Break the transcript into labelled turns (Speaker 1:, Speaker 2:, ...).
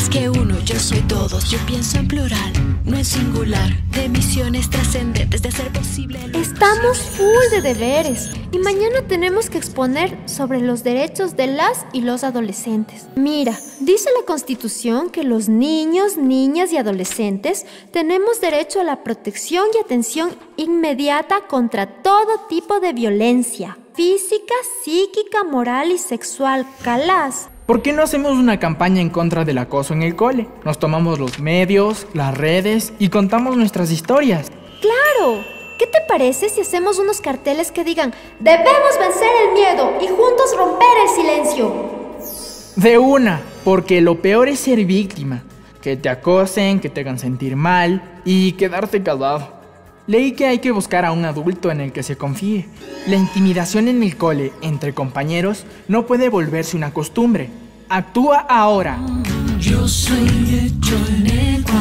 Speaker 1: más que uno, yo soy todos. Yo pienso en plural, no en singular. De misiones trascendentes, de hacer posible.
Speaker 2: Estamos full de deberes y mañana tenemos que exponer sobre los derechos de las y los adolescentes. Mira, dice la Constitución que los niños, niñas y adolescentes tenemos derecho a la protección y atención inmediata contra todo tipo de violencia física, psíquica, moral y sexual. Calás.
Speaker 3: ¿Por qué no hacemos una campaña en contra del acoso en el cole? Nos tomamos los medios, las redes y contamos nuestras historias.
Speaker 2: ¡Claro! ¿Qué te parece si hacemos unos carteles que digan "Debemos vencer el miedo y juntos romper el silencio"?
Speaker 3: De una, porque lo peor es ser víctima. Que te acosen, que te hagan sentir mal y quedarte callado. Leí que hay que buscar a un adulto en el que se confíe. La intimidación en el cole entre compañeros no puede volverse una costumbre. Actúa ahora.
Speaker 1: Yo soy hecho en el